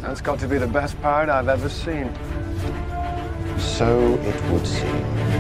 That's got to be the best pirate I've ever seen. So it would seem.